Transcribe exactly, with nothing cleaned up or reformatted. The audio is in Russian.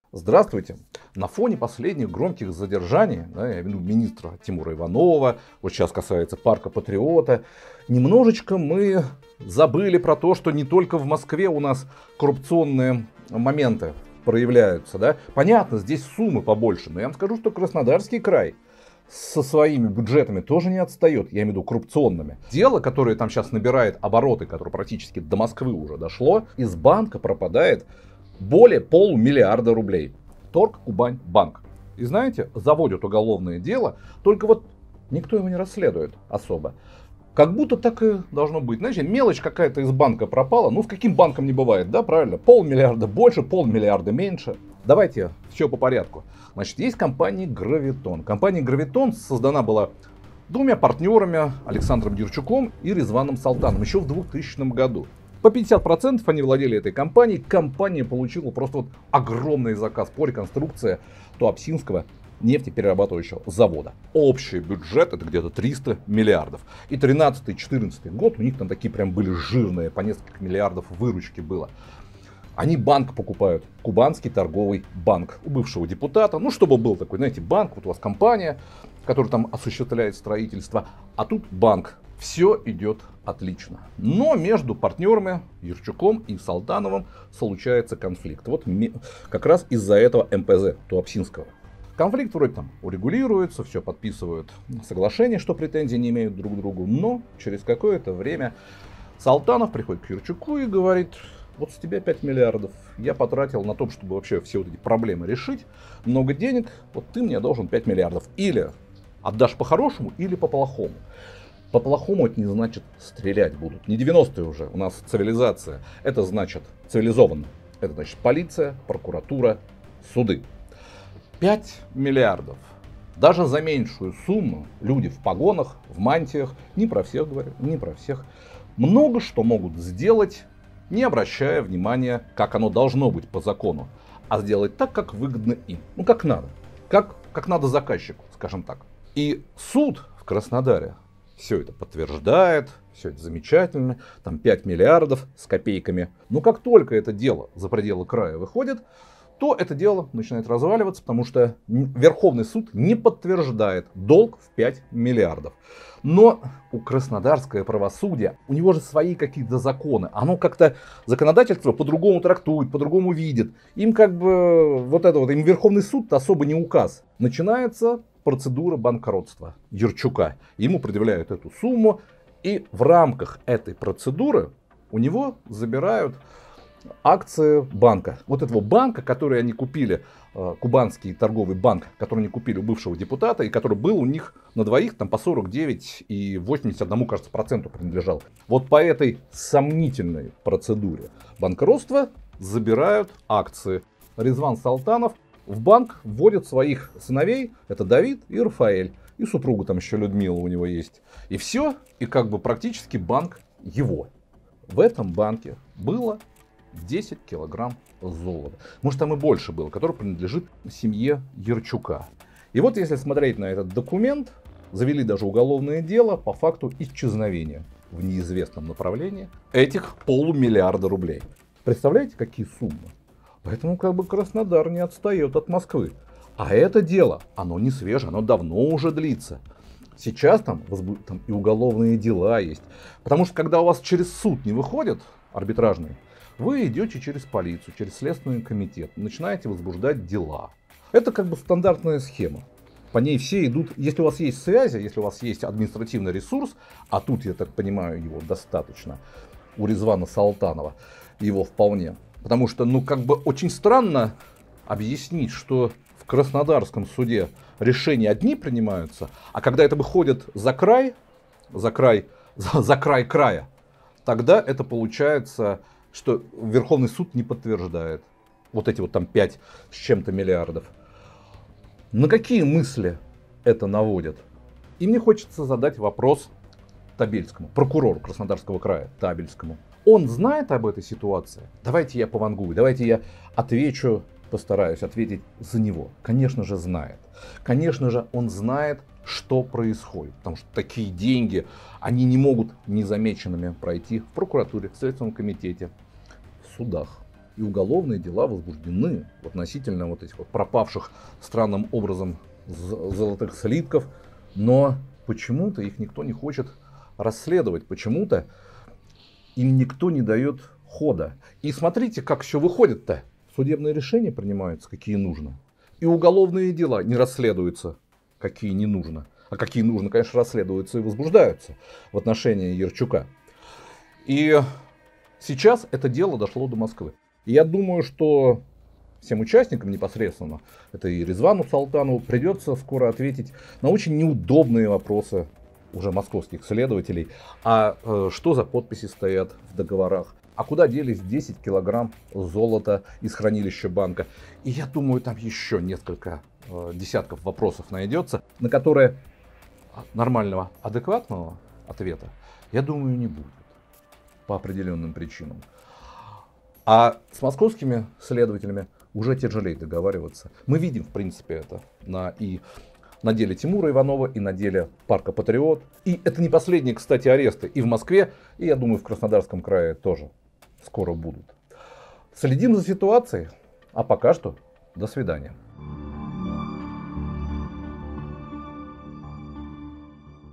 Здравствуйте. На фоне последних громких задержаний, да, я имею в виду министра Тимура Иванова, вот сейчас касается парка Патриота, немножечко мы забыли про то, что не только в Москве у нас коррупционные моменты проявляются. Да? Понятно, здесь суммы побольше, но я вам скажу, что Краснодарский край со своими бюджетами тоже не отстает, я имею в виду коррупционными. Дело, которое там сейчас набирает обороты, которое практически до Москвы уже дошло, из банка пропадает более полумиллиарда рублей. Торг Кубань банк. И знаете, заводят уголовное дело, только вот никто его не расследует особо. Как будто так и должно быть. Знаете, мелочь какая-то из банка пропала. Ну, с каким банком не бывает, да, правильно? Полмиллиарда больше, полмиллиарда меньше. Давайте все по порядку. Значит, есть компания Гравитон. Компания Гравитон создана была двумя партнерами, Александром Юрчуком и Резваном Салтановым, еще в двухтысячном году. По пятьдесят процентов они владели этой компанией. Компания получила просто вот огромный заказ по реконструкции Туапсинского нефтеперерабатывающего завода. Общий бюджет это где-то триста миллиардов. И тринадцатый-четырнадцатый год у них там такие прям были жирные, по несколько миллиардов выручки было. Они банк покупают, Кубанский торговый банк у бывшего депутата. Ну, чтобы был такой, знаете, банк, вот у вас компания, которая там осуществляет строительство, а тут банк. Все идет отлично. Но между партнерами Юрчуком и Салтановым случается конфликт. Вот как раз из-за этого эм пэ зэ Туапсинского. Конфликт вроде там урегулируется, все подписывают соглашение, что претензий не имеют друг к другу. Но через какое-то время Салтанов приходит к Юрчуку и говорит: вот с тебя пять миллиардов я потратил на то, чтобы вообще все вот эти проблемы решить. Много денег, вот ты мне должен пять миллиардов. Или отдашь по-хорошему, или по-плохому. По-плохому это не значит стрелять будут. Не девяностые уже, у нас цивилизация. Это значит цивилизованно. Это значит полиция, прокуратура, суды. пять миллиардов. Даже за меньшую сумму люди в погонах, в мантиях, не про всех говорю, не про всех, много что могут сделать, не обращая внимания, как оно должно быть по закону, а сделать так, как выгодно им. Ну, как надо. Как, как надо заказчику, скажем так. И суд в Краснодаре все это подтверждает, все это замечательно, там пять миллиардов с копейками. Но как только это дело за пределы края выходит, то это дело начинает разваливаться, потому что Верховный суд не подтверждает долг в пять миллиардов. Но у краснодарское правосудие, у него же свои какие-то законы. Оно как-то законодательство по-другому трактует, по-другому видит. Им как бы вот это вот, им Верховный суд особо не указ. Начинается процедура банкротства Юрчука. Ему предъявляют эту сумму, и в рамках этой процедуры у него забирают акции банка. Вот этого банка, который они купили, Кубанский торговый банк, который они купили у бывшего депутата, и который был у них на двоих там по сорок девять и восемьдесят один, кажется, проценту принадлежал. Вот по этой сомнительной процедуре банкротства забирают акции. Резван Салтанов в банк вводит своих сыновей, это Давид и Рафаэль, и супругу там еще Людмила у него есть. И все, и как бы практически банк его. В этом банке было десять килограмм золота. Может, там и больше было, который принадлежит семье Юрчука. И вот если смотреть на этот документ, завели даже уголовное дело по факту исчезновения в неизвестном направлении этих полумиллиарда рублей. Представляете, какие суммы? Поэтому как бы Краснодар не отстает от Москвы. А это дело, оно не свежее, оно давно уже длится. Сейчас там, там и уголовные дела есть. Потому что когда у вас через суд не выходят арбитражные, вы идете через полицию, через Следственный комитет, начинаете возбуждать дела. Это как бы стандартная схема. По ней все идут, если у вас есть связи, если у вас есть административный ресурс, а тут, я так понимаю, его достаточно, у Резвана Салтанова, его вполне. Потому что, ну, как бы очень странно объяснить, что в Краснодарском суде решения одни принимаются, а когда это выходит за край, за край, за, за край края, тогда это получается, что Верховный суд не подтверждает вот эти вот там пять с чем-то миллиардов. На какие мысли это наводит? И мне хочется задать вопрос Табельскому, прокурору Краснодарского края, Табельскому. Он знает об этой ситуации? Давайте я повангую, давайте я отвечу, постараюсь ответить за него. Конечно же знает. Конечно же он знает, что происходит. Потому что такие деньги, они не могут незамеченными пройти в прокуратуре, в Следственном комитете, в судах. и уголовные дела возбуждены относительно вот этих вот пропавших странным образом золотых слитков, но почему-то их никто не хочет расследовать, почему-то им никто не дает хода. И смотрите, как все выходит-то. Судебные решения принимаются, какие нужно, и уголовные дела не расследуются, какие не нужно. А какие нужно, конечно, расследуются и возбуждаются в отношении Ярчука. И сейчас это дело дошло до Москвы. И я думаю, что всем участникам непосредственно, это и Резвану Салтанову, придется скоро ответить на очень неудобные вопросы уже московских следователей. А э, что за подписи стоят в договорах? А куда делись десять килограмм золота из хранилища банка? И я думаю, там еще несколько э, десятков вопросов найдется, на которые нормального, адекватного ответа, я думаю, не будет. По определенным причинам. А с московскими следователями уже тяжелее договариваться. Мы видим, в принципе, это на, и на деле Тимура Иванова, и на деле парка Патриот. И это не последние, кстати, аресты и в Москве, и, я думаю, в Краснодарском крае тоже скоро будут. Следим за ситуацией, а пока что до свидания.